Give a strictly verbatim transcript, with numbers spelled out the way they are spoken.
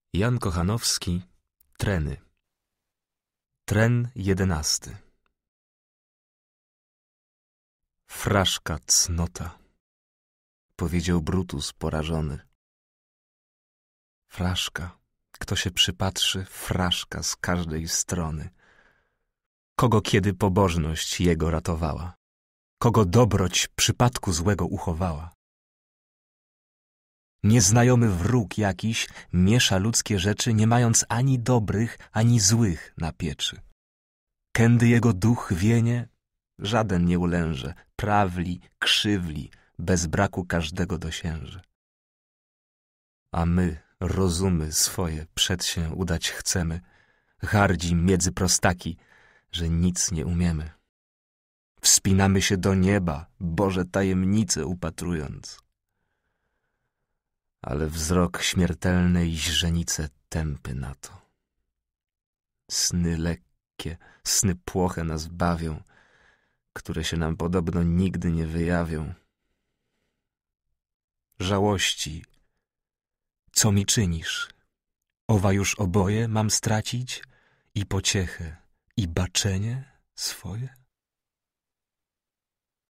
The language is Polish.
Jan Kochanowski, Treny. Tren jedenasty. Fraszka cnota, powiedział Brutus porażony. Fraszka, kto się przypatrzy, fraszka z każdej strony. Kogo kiedy pobożność jego ratowała, kogo dobroć przypadku złego uchowała. Nieznajomy wróg jakiś miesza ludzkie rzeczy, nie mając ani dobrych, ani złych na pieczy. Kędy jego duch wienie, żaden nie ulęże, prawli, krzywli, bez braku każdego dosięże. A my rozumy swoje przed się udać chcemy, hardzi między prostaki, że nic nie umiemy. Wspinamy się do nieba, Boże tajemnice upatrując. Ale wzrok śmiertelnej źrenice tępy na to. Sny lekkie, sny płoche nas bawią, które się nam podobno nigdy nie wyjawią. Żałości, co mi czynisz? Owa już oboje mam stracić i pociechę, i baczenie swoje?